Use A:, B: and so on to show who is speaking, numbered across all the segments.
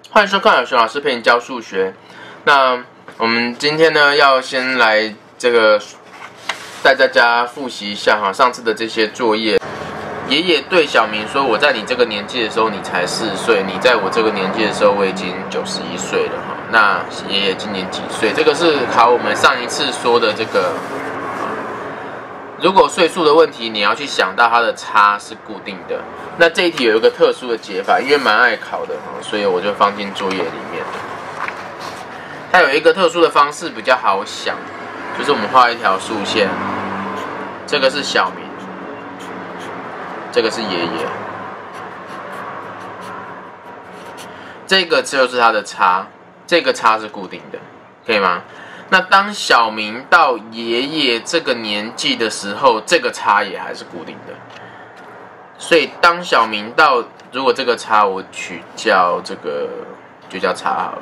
A: 欢迎收看有熊老师陪你教数学。那我们今天呢，要先来带大家复习一下哈上次的这些作业。爷爷对小明说：“我在你这个年纪的时候，你才4岁；你在我这个年纪的时候，我已经91岁了哈。那爷爷今年几岁？这个是考我们上一次说的这个。如果岁数的问题，你要去想到它的差是固定的。那这一题有一个特殊的解法，因为蛮爱考的哈，所以我就放进作业里面。它有一个特殊的方式比较好想，就是我们画一条竖线，这个是小明。”这个是爷爷，这个就是它的差，这个差是固定的，可以吗？那当小明到爷爷这个年纪的时候，这个差也还是固定的。所以当小明到，如果这个差我取叫这个就叫差好了。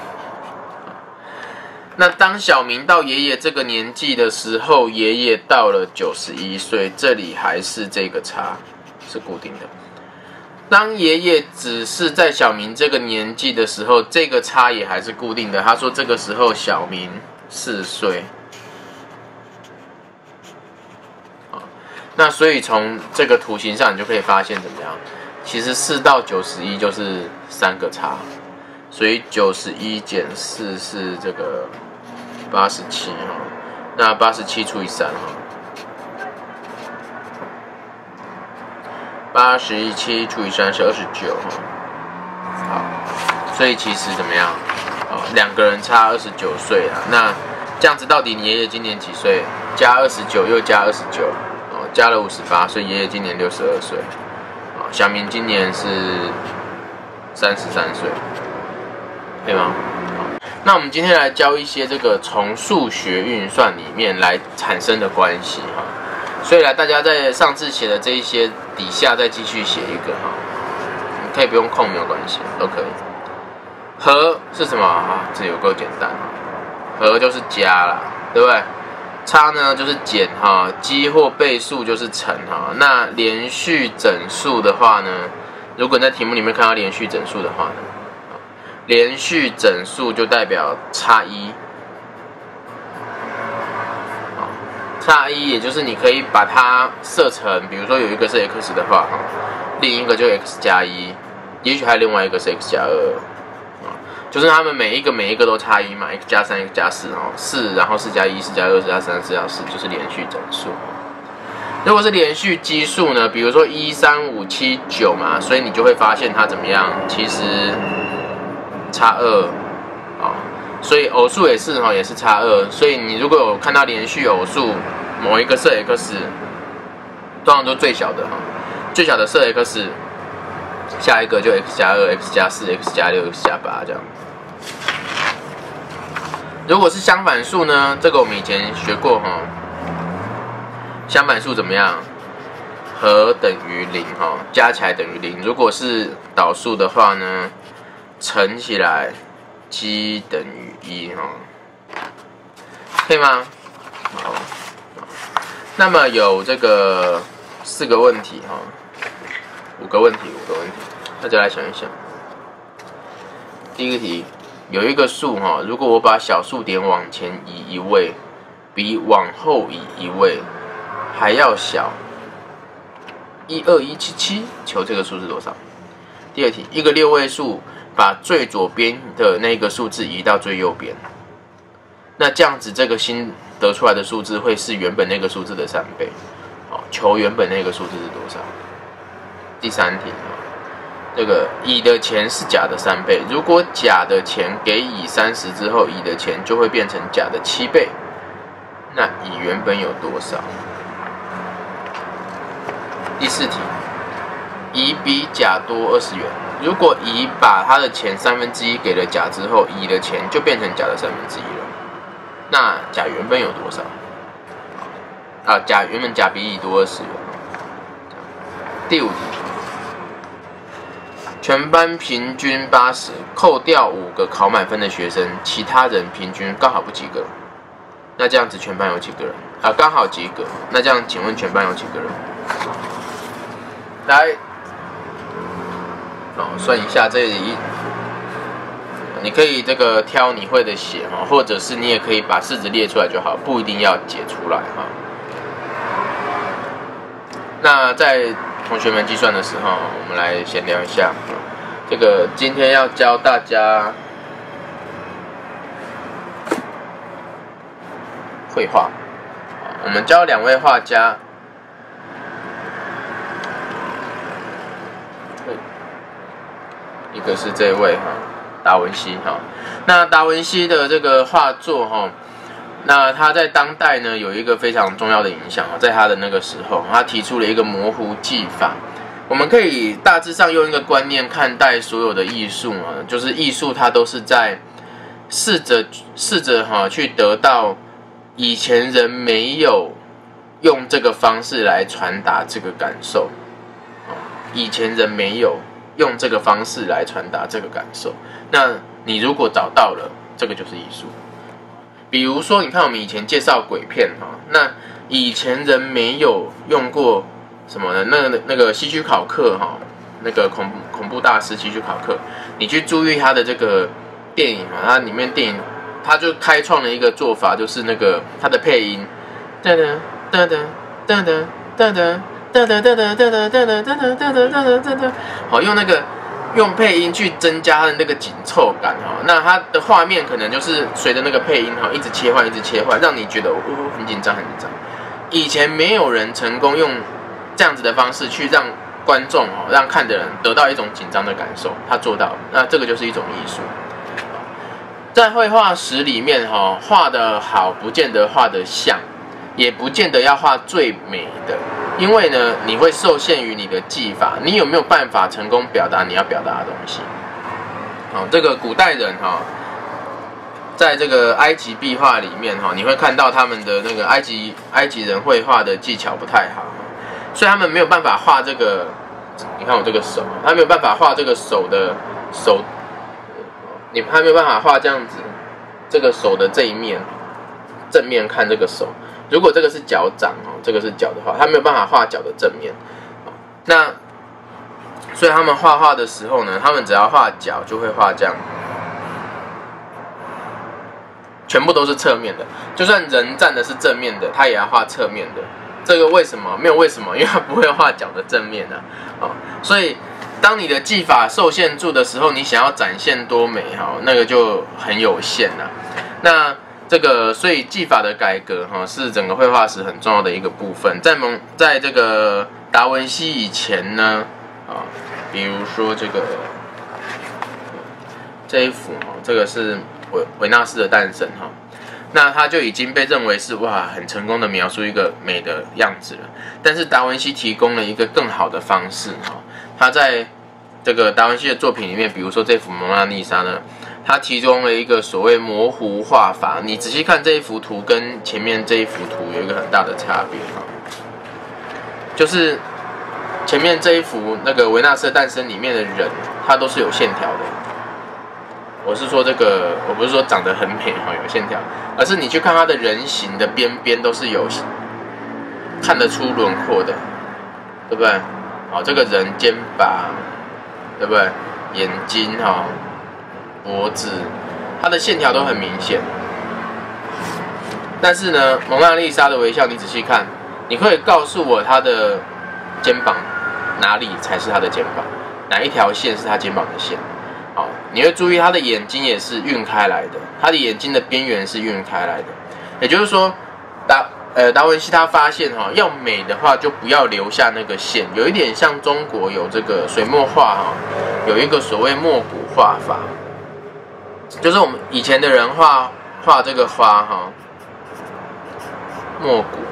A: 那当小明到爷爷这个年纪的时候，爷爷到了91岁，这里还是这个差。是固定的。当爷爷只是在小明这个年纪的时候，这个差也还是固定的。他说这个时候小明4岁。那所以从这个图形上，你就可以发现怎么样？其实4到91就是3个差，所以91减4是这个87哈。那87除以3哈。87除以3是29哈，好，所以其实怎么样？两个人差29岁啊。那这样子到底你爷爷今年几岁？加29又加29，加了58，所以爷爷今年62岁。小明今年是33岁，可以吗？那我们今天来教一些这个从数学运算里面来产生的关系哈。所以来，大家在上次写的这一些底下再继续写一个哈，你可以不用空没有关系，都可以。和是什么啊？这有够简单，和就是加啦，对不对？差呢就是减哈，积或倍数就是乘哈。那连续整数的话呢，如果你在题目里面看到连续整数的话呢，连续整数就代表差1。差1，也就是你可以把它设成，比如说有一个是 x 的话，另一个就 x 加1，也许还有另外一个是 x 加2，就是它们每一个都差1嘛 ，x 加3、x 加4，4，然后4加1、4加2、4加3、4加4，就是连续整数。如果是连续奇数呢，比如说1、3、5、7、9嘛，所以你就会发现它怎么样？其实差2，所以偶数也是差2，所以你如果有看到连续偶数，某一个设 x， 通常都最小的最小的设 x， 下一个就 x 加2、x 加4、x 加6、x 加8这样。如果是相反数呢，这个我们以前学过哈，相反数怎么样？和等于0加起来等于0。如果是导数的话呢，乘起来积等于1可以吗？好，那么有这个4个问题5个问题，大家来想一想。第一个题，有一个数如果我把小数点往前移1位，比往后移1位还要小12177，求这个数是多少？第二题，一个6位数把最左边的那个数字移到最右边，那这样子这个新得出来的数字会是原本那个数字的3倍。求原本那个数字是多少？第三题，这个乙的钱是甲的3倍，如果甲的钱给乙30之后，乙的钱就会变成甲的7倍，那乙原本有多少？第四题，乙比甲多20元。如果乙把他的钱1/3给了甲之后，乙的钱就变成甲的1/3了。那甲原本有多少？原本甲比乙多20元。第5题，全班平均80，扣掉5个考满分的学生，其他人平均刚好不及格。那这样子全班有几个人？刚好及格。那这样请问全班有几个人？来，算一下这里你可以这个挑你会的写哈，或者是你也可以把式子列出来就好，不一定要解出来哈。那在同学们计算的时候，我们来闲聊一下。这个今天要教大家绘画，我们教2位画家，一个是这位哈，达文西哈。那达文西的这个画作哈，那他在当代呢有一个非常重要的影响啊，在他的那个时候，他提出了一个模糊技法。我们可以大致上用一个观念看待所有的艺术啊，就是艺术它都是在试着去得到以前人没有用这个方式来传达这个感受，以前人没有用这个方式来传达这个感受。那你如果找到了，这个就是艺术。比如说，你看我们以前介绍鬼片哈，那以前人没有用过什么呢？那个希区考克哈，那个恐怖大师希区考克，你去注意他的这个电影啊，它里面电影他就开创了一个做法，就是那个他的配音，噔噔噔噔噔噔噔噔噔噔噔噔噔噔噔噔噔噔，好，用配音去增加它的那个紧凑感哈。那它的画面可能就是随着那个配音哈，一直切换，让你觉得很紧张很紧张。以前没有人成功用这样子的方式去让观众让看的人得到一种紧张的感受，他做到了，那这个就是一种艺术。在绘画史里面画得好不见得画得像，也不见得要画最美的，因为呢你会受限于你的技法，你有没有办法成功表达你要表达的东西。这个古代人在这个埃及壁画里面你会看到他们的那个埃及人绘画的技巧不太好，所以他们没有办法画这个。你看我这个手，他没有办法画这个手，他没有办法画这样子，这个手的这一面，正面看这个手。如果这个是脚掌这个是脚的话，他没有办法画脚的正面。那所以他们画画的时候呢，他们只要画脚就会画这样，全部都是侧面的。就算人站的是正面的，他也要画侧面的。这个为什么？没有为什么，因为他不会画脚的正面所以当你的技法受限住的时候，你想要展现多美那个就很有限了。那这个所以技法的改革是整个绘画史很重要的一个部分。在这个达文西以前呢比如说这一幅这个是维纳斯的诞生那他就已经被认为是很成功的描述一个美的样子了。但是达文西提供了一个更好的方式他在这个达文西的作品里面，比如说这幅蒙娜丽莎呢，他提供了一个所谓模糊画法。你仔细看这一幅图跟前面这一幅图有一个很大的差别就是前面这一幅那个维纳斯的诞生里面的人，他都是有线条的。我是说我不是说长得很美有线条，而是你去看它的人形的边边都是有看得出轮廓的，对不对？这个人肩膀，对不对？眼睛脖子，它的线条都很明显。但是呢，蒙娜丽莎的微笑，你仔细看，你可以告诉我她的肩膀哪里才是她的肩膀，哪一条线是她肩膀的线？你会注意他的眼睛也是晕开来的，他的眼睛的边缘是晕开来的。也就是说，达文西他发现要美的话就不要留下那个线，有一点像中国有这个水墨画有一个所谓墨骨画法，就是我们以前的人画这个花墨骨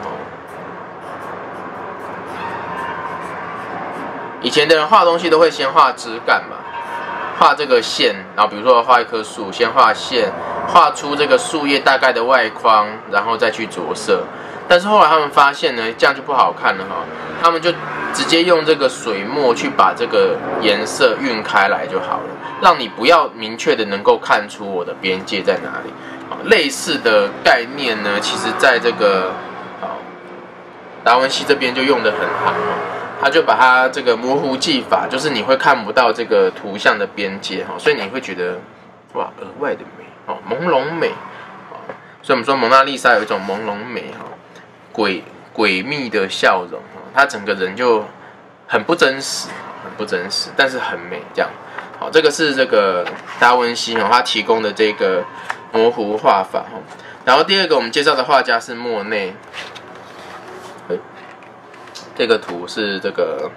A: 以前的人画东西都会先画枝干嘛。画这个线，然后比如说画一棵树，先画线，画出这个树叶大概的外框，然后再去着色。但是后来他们发现呢，这样就不好看了他们就直接用这个水墨去把这个颜色晕开来就好了，让你不要明确的能够看出我的边界在哪里。类似的概念呢，其实在这个达文西这边就用得很好他就把它这个模糊技法，就是你会看不到这个图像的边界所以你会觉得哇，额外的美哦，朦胧美哦，所以我们说蒙娜丽莎有一种朦胧美哈，诡秘的笑容哈，她整个人就很不真实，但是很美这样。好，这个是这个达文西哦，他提供的这个模糊画法哈。然后第二个我们介绍的画家是莫内，这个图是这个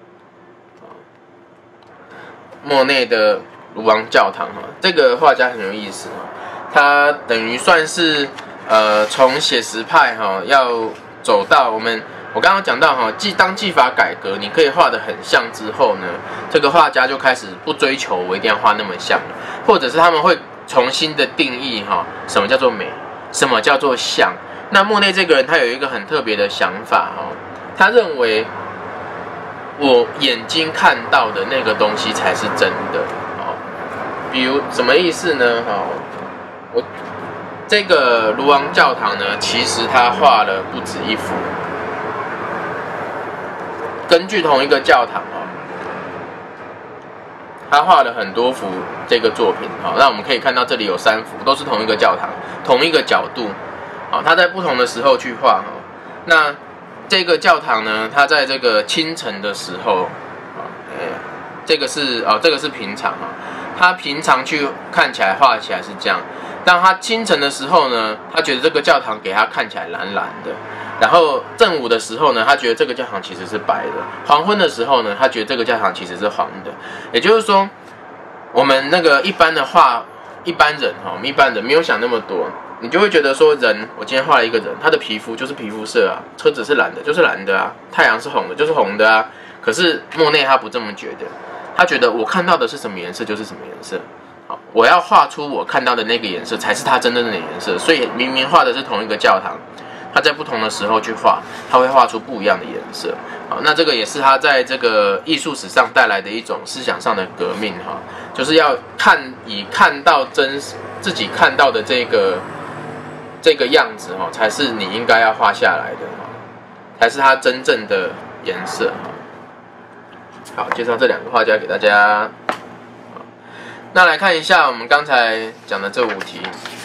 A: 莫内的卢昂教堂哈。这个画家很有意思哈，他等于算是从写实派哈要走到我刚刚讲到哈，当技法改革，你可以画得很像之后呢，这个画家就开始不追求我一定要画那么像了，或者是他们会重新的定义哈，什么叫做美，什么叫做像。那莫内这个人他有一个很特别的想法哈，他认为我眼睛看到的那个东西才是真的哦。比如什么意思呢？哈，我这个卢昂教堂呢，其实他画了不止一幅。根据同一个教堂哦，他画了很多幅这个作品哦。那我们可以看到这里有3幅，都是同一个教堂，同一个角度哦。他在不同的时候去画哦。那这个教堂呢，它在这个清晨的时候这个是平常啊。他平常去看起来画起来是这样，当他清晨的时候呢，他觉得这个教堂给他看起来蓝蓝的。然后正午的时候呢，他觉得这个教堂其实是白的；黄昏的时候呢，他觉得这个教堂其实是黄的。也就是说，我们那个一般人我们一般人没有想那么多，你就会觉得说，我今天画了一个人，他的皮肤就是皮肤色啊，车子是蓝的就是蓝的啊，太阳是红的就是红的啊。可是莫内他不这么觉得，他觉得我看到的是什么颜色就是什么颜色。好，我要画出我看到的那个颜色才是他真正的颜色。所以明明画的是同一个教堂，他在不同的时候去画，他会画出不一样的颜色。好，那这个也是他在这个艺术史上带来的一种思想上的革命哈，就是要看到自己看到的这个样子哈，才是你应该要画下来的哈，才是它真正的颜色哈。好，介绍这2个画家给大家。那来看一下我们刚才讲的这5题。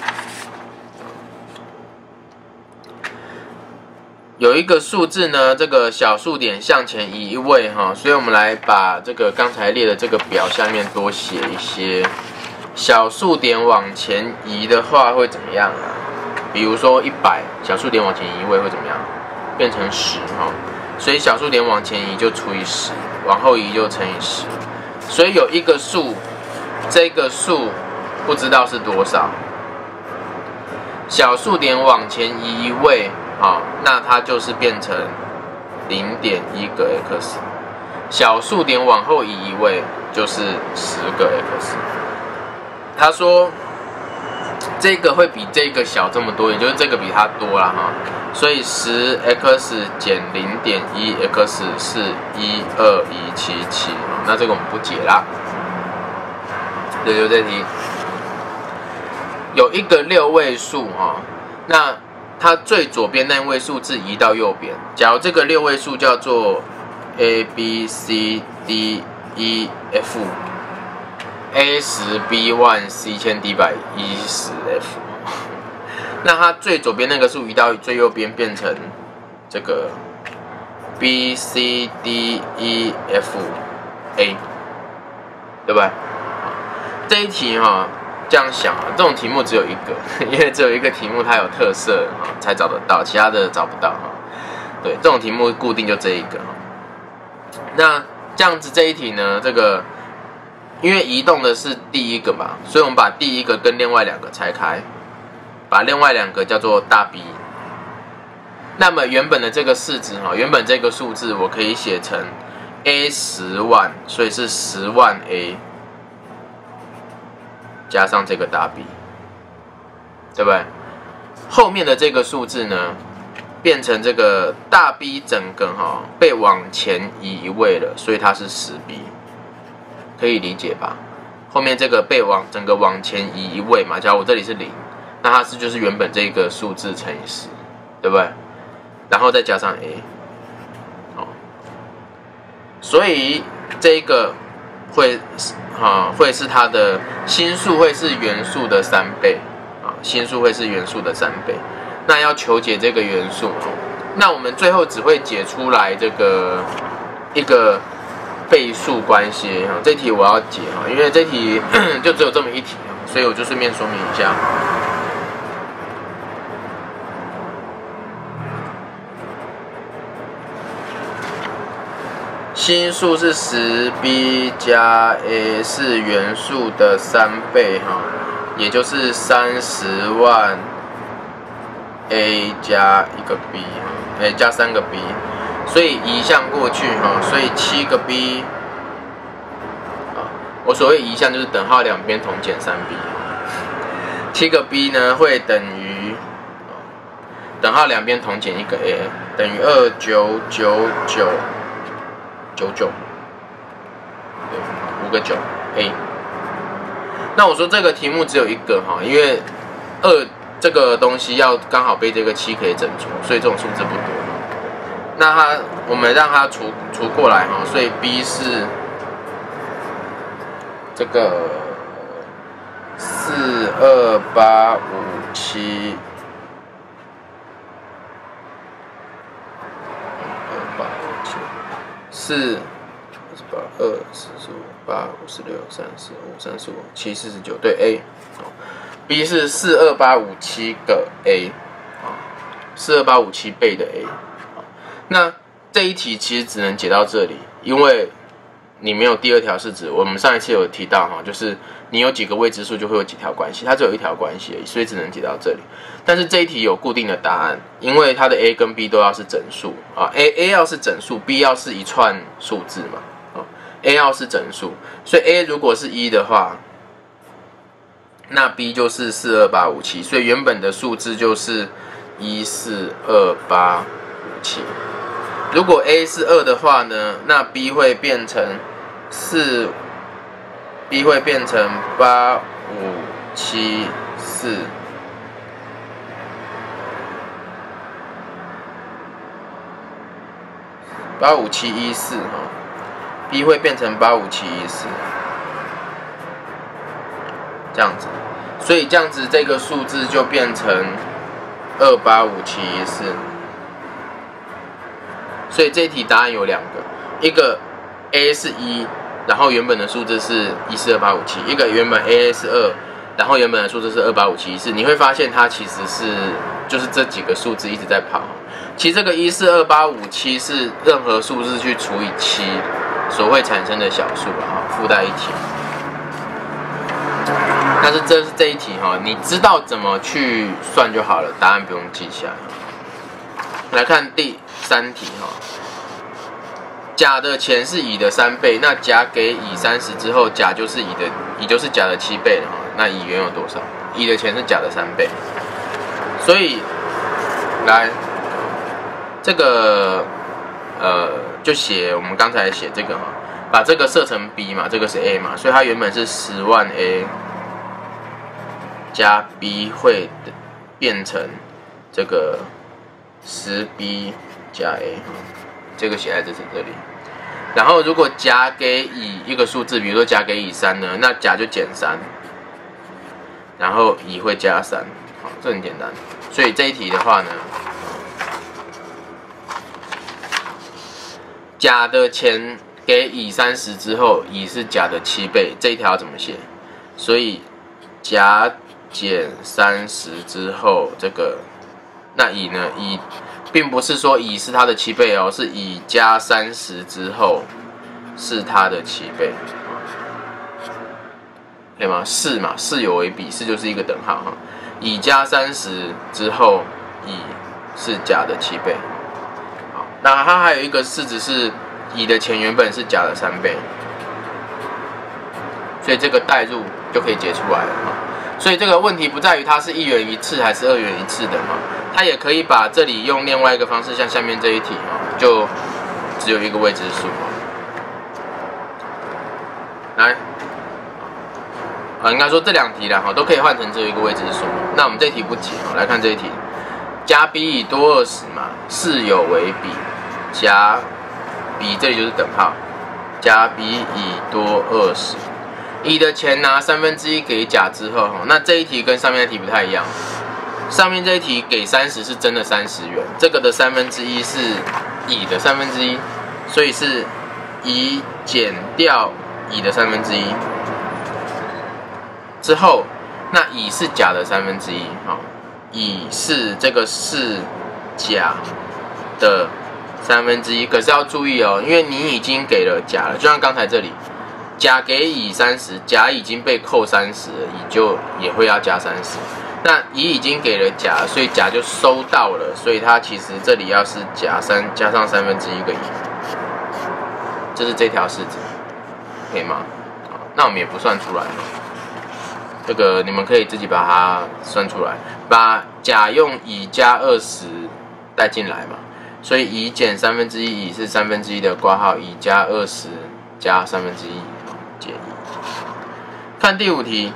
A: 有一个数字呢，这个小数点向前移1位哈，所以我们来把这个刚才列的这个表下面多写一些。小数点往前移的话会怎么样啊？比如说100，小数点往前移1位会怎么样？变成10哈，所以小数点往前移就除以10，往后移就乘以10。所以有一个数，这个数不知道是多少。小数点往前移1位。好，那它就是变成0.1个 x， 小数点往后移1位就是10个 x。他说这个会比这个小这么多，也就是这个比它多啦哈，所以10x 减0.1 x 是12177，那这个我们不解啦。对，就这题有一个6位数哈，那它最左边那位数字移到右边。假如这个6位数叫做 A B C D E F A 10 B 1 C 1000 D 100 E 10 F， 那它最左边那个数移到最右边变成这个 B C D E F A， 对不对？这一题哈。这样想啊，这种题目只有一个，因为只有一个题目它有特色啊，才找得到，其他的找不到哈。对，这种题目固定就这一个。那这样子这一题呢，这个因为移动的是第一个嘛，所以我们把第一个跟另外2个拆开，把另外2个叫做大 B。那么原本的这个式子哈，原本这个数字我可以写成 A 10万，所以是10万 A。加上这个大 B， 对不对？后面的这个数字呢，变成这个大 B 整个被往前移1位了，所以它是10B， 可以理解吧？后面这个整个往前移1位嘛，假如我这里是0，那它就是原本这个数字乘以10，对不对？然后再加上 A， 所以这个会会是它的心数会是元素的3倍心数会是元素的3倍。那要求解这个元素，那我们最后只会解出来这个一个倍数关系这题我要解因为这题就只有这么一题所以我就顺便说明一下。心数是10b 加 a 是元素的3倍也就是30万 a 加1个 b 加3个 b， 所以移项过去所以7个 b 我所谓移项就是等号两边同减3b， 7个 b 呢会等于等号两边同减1个 a， 等于299999，对，5个9 a。那我说这个题目只有一个因为2这个东西要刚好被这个7可以整除，所以这种数字不多。那我们让它除过来所以 b 是这个42857。4、28、2、45、8、56、35、35、7、49，对 A， B 是42857个 A， 42857倍的 A， 那这一题其实只能解到这里，因为你没有第二条式子。我们上一次有提到就是你有几个未知数就会有几条关系，它只有一条关系而已，所以只能解到这里。但是这一题有固定的答案，因为它的 a 跟 b 都要是整数A 要是整数 ，b 要是一串数字嘛A 要是整数，所以 a 如果是1的话，那 b 就是42857，所以原本的数字就是1428557。如果 a 是2的话呢，那 b 会变成8574，8574，B 会变成85714，这样子，所以这样子这个数字就变成28574。所以这一题答案有2个，一个 A 是1，然后原本的数字是1428557，一个原本 A 是2，然后原本的数字是28574。你会发现它其实是就是这几个数字一直在跑。其实这个1428557是任何数字去除以7所会产生的小数附带一题。但是这是这一题你知道怎么去算就好了，答案不用记下来。来看第3题甲的钱是乙的3倍，那甲给乙30之后，甲就是乙就是甲的7倍了那乙原有多少？乙的钱是甲的3倍，所以来这个就写我们刚才写这个把这个设成 B 嘛，这个是 A 嘛，所以它原本是10万 A 加 B 会变成这个10B 加 A， 这个写在这里。然后如果甲给乙一个数字，比如说甲给乙3呢，那甲就减3，然后乙会加3，好，这很简单。所以这一题的话呢，甲的钱给乙30之后，乙是甲的7倍，这一条要怎么写？所以甲减30之后，这个那乙呢？乙并不是说乙是它的7倍是乙加30之后是它的7倍，可以吗？4嘛，4有为比，4就是一个等号乙加30之后，乙是甲的7倍。好，那它还有一个式子是乙的钱原本是甲的3倍，所以这个代入就可以解出来了所以这个问题不在于它是1元1次还是2元1次的它也可以把这里用另外一个方式，像下面这一题就只有一个未知数来应该说这2题啦都可以换成只有一个未知数。那我们这题不解来看这一题，甲比乙多20嘛，是有为比，甲比这里就是等号，甲比乙多20。 乙的钱拿1/3给甲之后，那这一题跟上面那题不太一样。上面这一题给30是真的30元，这个的1/3是乙的1/3，所以是乙减掉乙的1/3之后，那乙是甲的1/3，乙是这个是甲的1/3，可是要注意哦，因为你已经给了甲了，就像刚才这里。甲给乙30，甲已经被扣30了，乙就也会要加30。那乙已经给了甲，所以甲就收到了，所以它其实这里要是加上1/3个乙，这是这条式子，可以吗？那我们也不算出来，这个你们可以自己把它算出来，把甲用乙加20带进来嘛，所以乙减1/3，乙是1/3的括号，乙加20加1/3。解1。看第5题，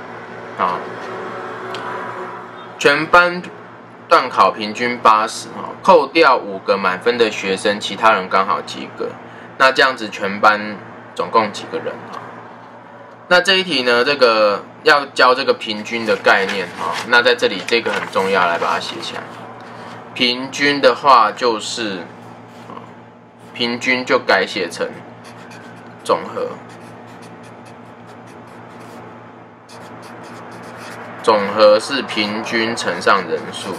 A: 全班段考平均80，扣掉5个满分的学生，其他人刚好及格。那这样子全班总共几个人？那这一题呢，这个要教这个平均的概念那在这里这个很重要，来把它写起来。平均的话就是平均就改写成总和。总和是平均乘上人数，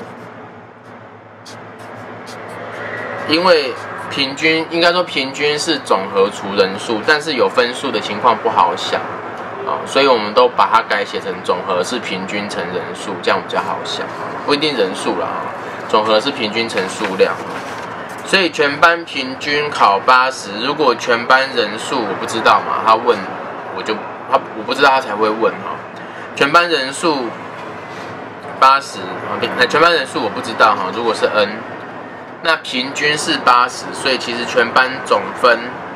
A: 因为平均应该说平均是总和除人数，但是有分数的情况不好想所以我们都把它改写成总和是平均乘人数，这样比较好想，不一定人数啦总和是平均乘数量所以全班平均考80，如果全班人数我不知道嘛，他问我不知道他才会问全班人数80，全班人数我不知道如果是 n， 那平均是80，所以其实全班总分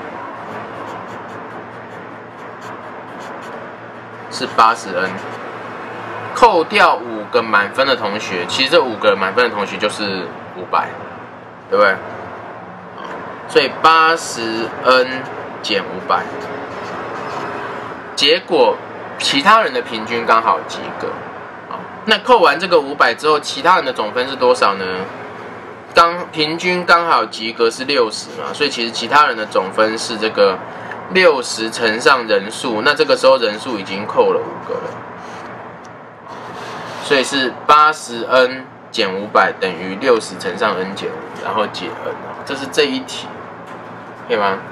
A: 是80n， 扣掉5个满分的同学，其实这5个满分的同学就是500，对不对？所以80n减500，结果其他人的平均刚好及格。那扣完这个500之后，其他人的总分是多少呢？平均刚好及格是60嘛，所以其实其他人的总分是这个60乘上人数，那这个时候人数已经扣了5个了，所以是80n减500等于60乘上 n 减5，然后解 n， 这是这一题，可以吗？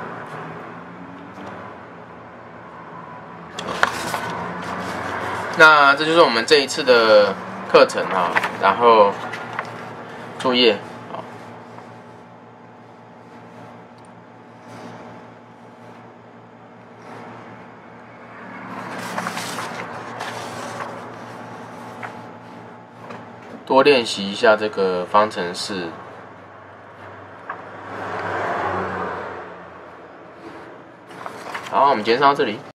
A: 那这就是我们这一次的课程然后作业多练习一下这个方程式。好，我们今天上到这里。